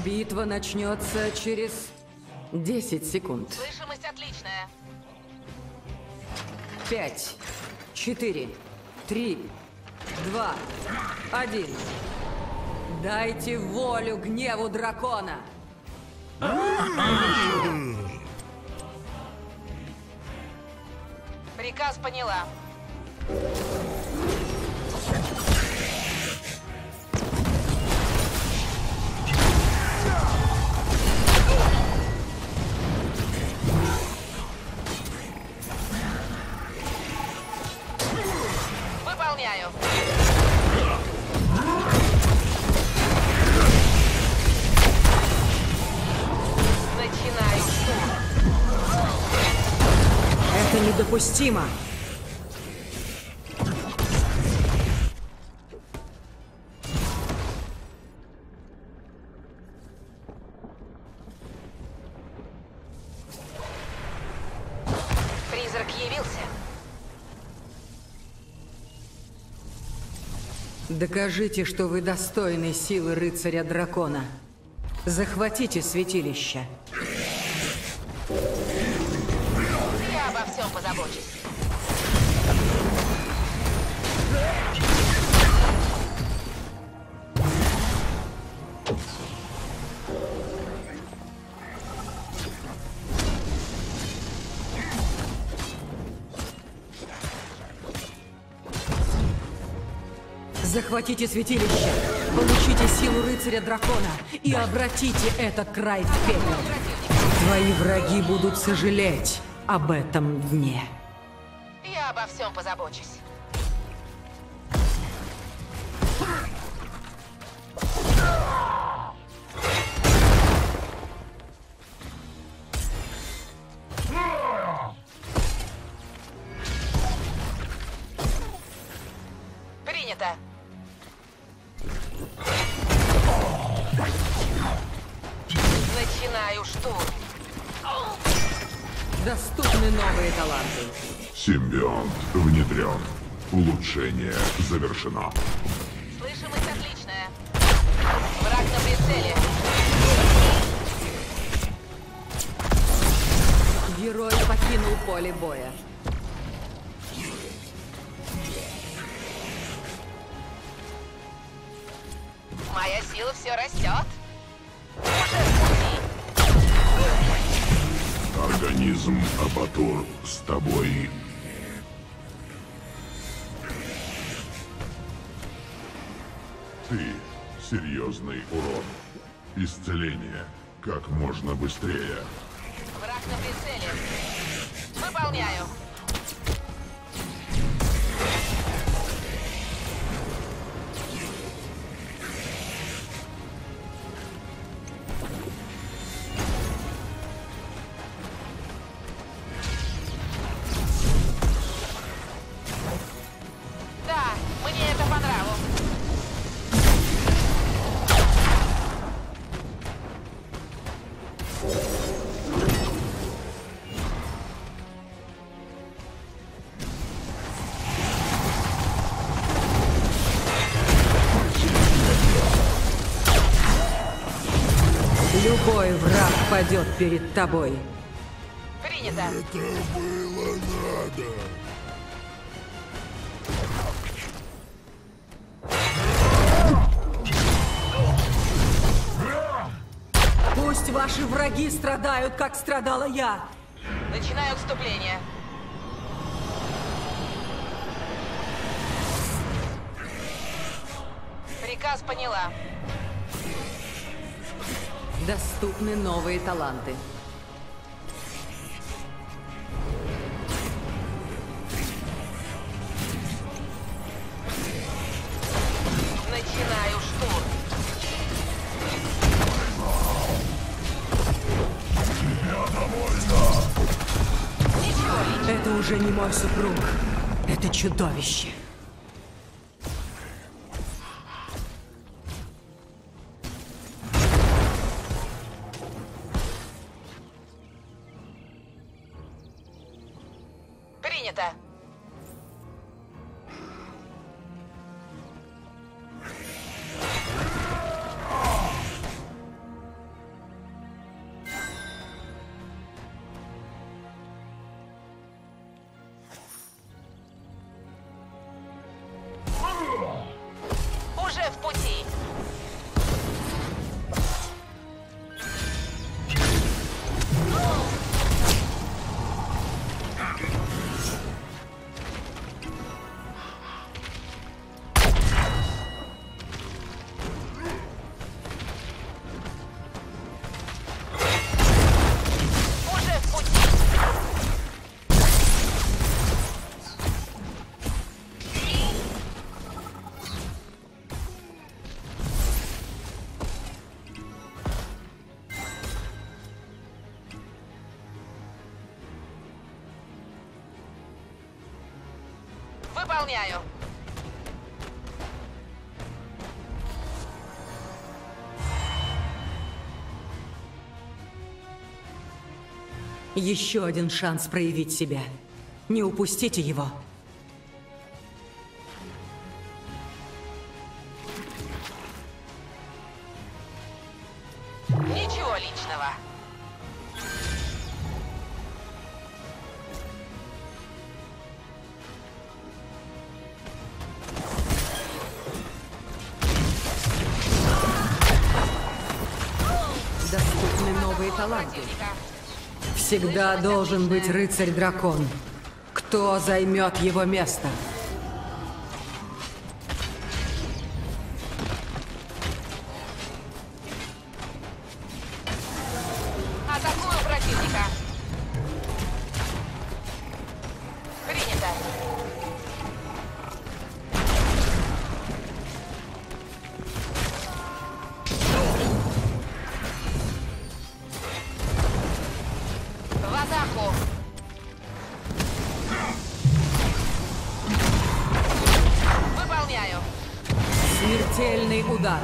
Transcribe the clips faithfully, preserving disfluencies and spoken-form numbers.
Битва начнется через десять секунд. Слышимость отличная. Пять, четыре, три, два, один. Дайте волю гневу дракона. Приказ поняла. Выполняю. Начинаю штурм. Это недопустимо. Призрак явился. Докажите, что вы достойны силы рыцаря-дракона. Захватите святилище. Я обо всем позабочусь. Захватите святилище, получите силу рыцаря-дракона и обратите этот край в пепел. Твои враги будут сожалеть об этом дне. Я обо всем позабочусь. Принято. Начинаю штурм. Доступны новые таланты. Симбионт внедрен. Улучшение завершено. Слышимость отличная. Враг на прицеле. Герой покинул поле боя. Моя сила все растет. Уже в пути. Организм Апатур с тобой. Ты серьезный урон. Исцеление как можно быстрее. Враг на прицеле. Выполняю. Да, мне это по нраву. Любой враг падет перед тобой. Принято. Это было надо. Пусть ваши враги страдают, как страдала я. Начинаю вступление. Приказ поняла. Доступны новые таланты. Начинаю штурм. Ничего, Это уже не мой супруг. Это чудовище. принято. Выполняю. Еще один шанс проявить себя. Не упустите его. Ничего личного. Доступны новые таланты. Противника. Всегда должен быть рыцарь-дракон. Кто займет его место? Атакую противника. Принято. В атаку. Выполняю. Смертельный удар.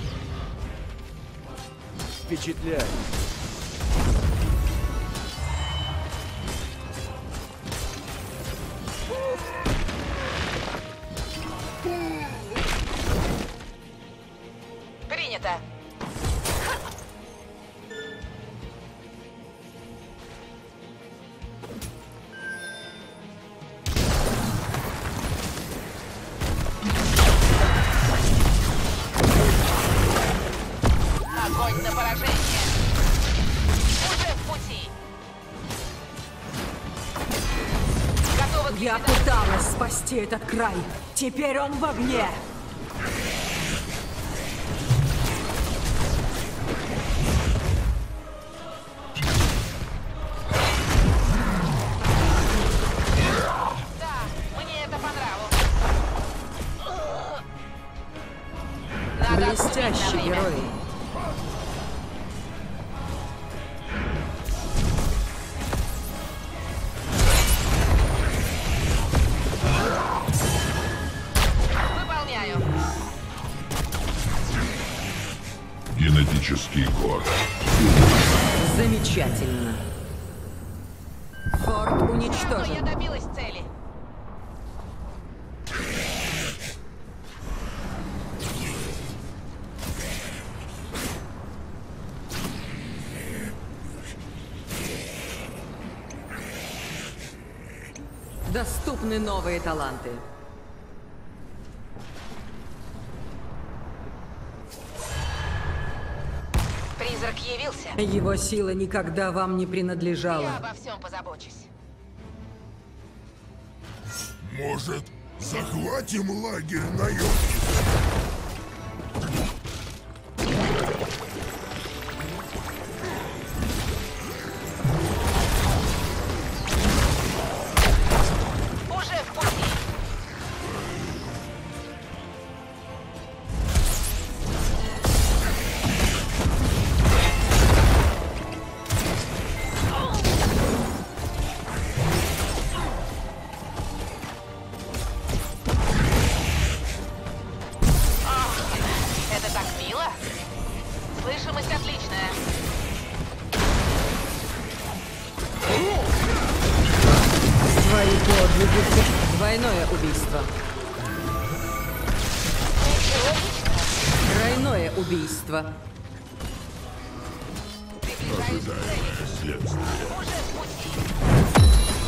Впечатляет. Принято. Огонь на поражение. Уже в пути. Готова к Я ликвидации. пыталась спасти этот край. Теперь он в огне. Да, мне это понравилось. Надо отступить на Блестящий время. герой. Выполняю. Генетический код. Замечательно. Форт Я уничтожен. добилась цели. Доступны новые таланты. Призрак явился. Его сила никогда вам не Я принадлежала. обо всем позабочусь. Может, захватим лагерь наемников? Уже в пути. Это так мило. Слышимость отличная. Свои подвиги. Двойное убийство. Ничего личного. Тройное убийство. Приближаюсь к цели. Ожидая следствия. Уже в пути.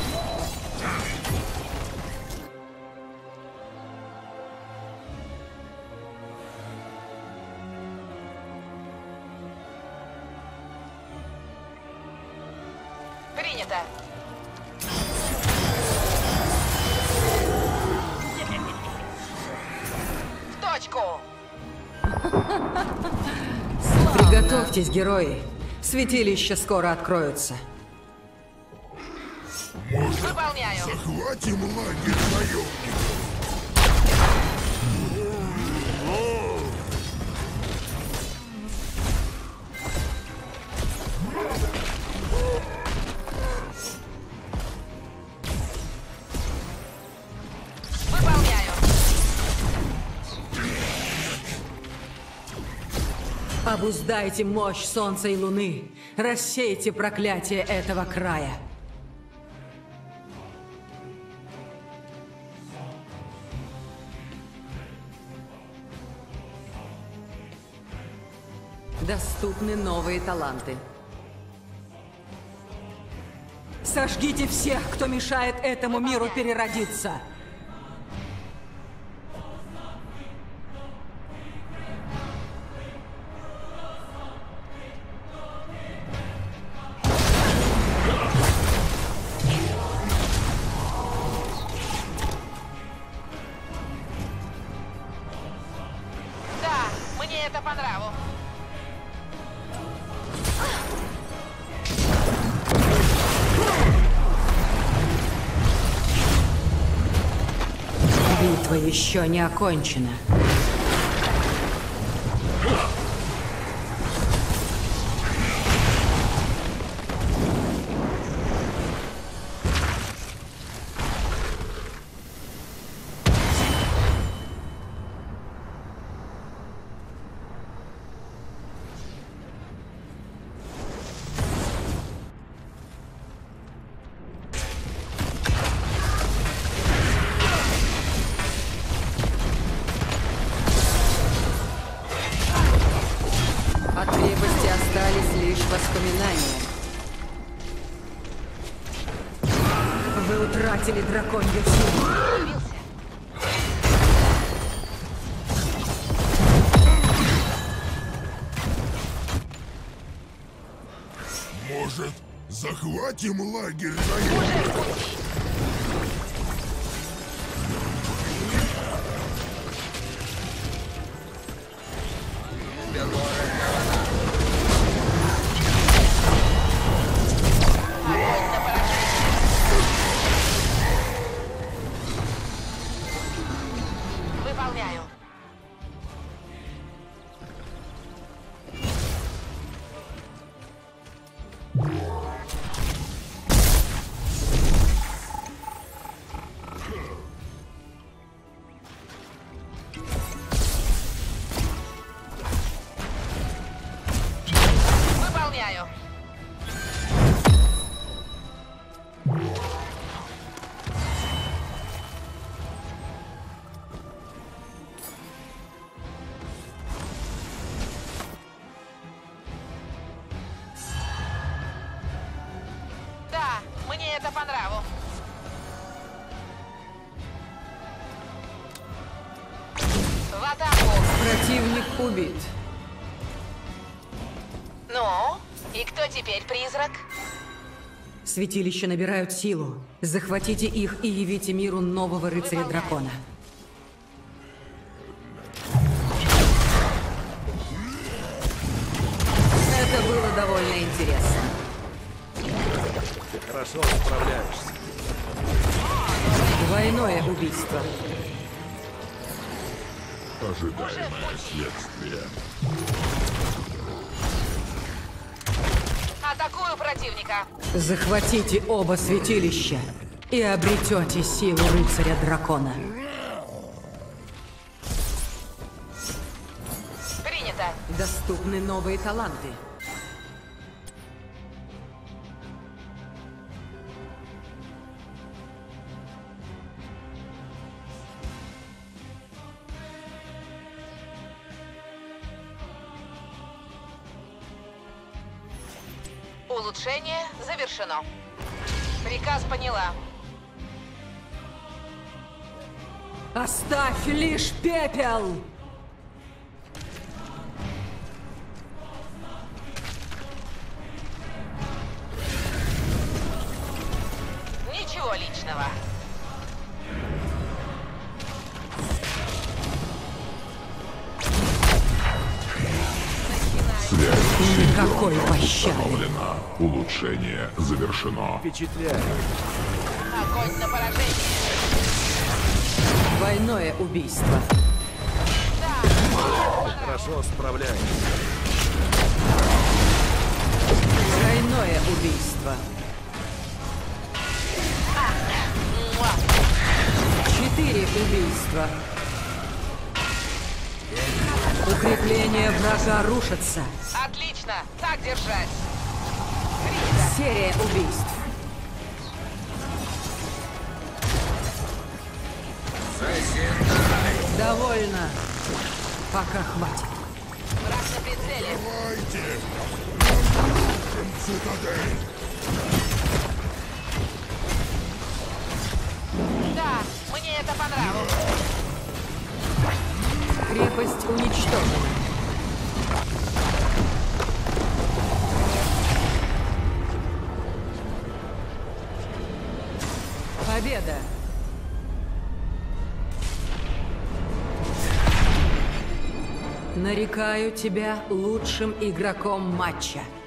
Принято. В точку. Приготовьтесь, герои. Святилища скоро откроются. Может, Выполняю. захватим лагерь наемников? Выполняю. Обуздайте мощь солнца и луны. Рассейте проклятие этого края. Доступны новые таланты. Сожгите всех, кто мешает этому миру переродиться. Да, мне это по нраву. Битва еще не окончена. От крепости остались лишь воспоминания. Вы утратили драконью силу. Может, захватим лагерь наемников? Выполняю. Выполняю. Да, мне это по нраву. В атаку. Противник убит. Ну, и кто теперь призрак? Святилища набирают силу. Захватите их и явите миру нового рыцаря-дракона. Это было довольно интересно. Ты хорошо справляешься. Двойное убийство. Ожидаемое следствие. Атакую противника. Захватите оба святилища и обретете силу рыцаря-дракона. Принято. Доступны новые таланты. Улучшение завершено. Приказ поняла. Оставь лишь пепел! Ничего личного. Никакой пощады. Установлено. Улучшение завершено. Впечатляет. Огонь на поражение. Двойное убийство. Ты хорошо справляешься. Тройное убийство. Муа. Четыре убийства. Укрепление врага рушится. Отлично! Так держать! Серия убийств. Довольно. Пока хватит. Враг на прицеле! Давайте! Разрушим цитадель! Да, мне это понравилось! Крепость уничтожена. Победа! Нарекаю тебя лучшим игроком матча.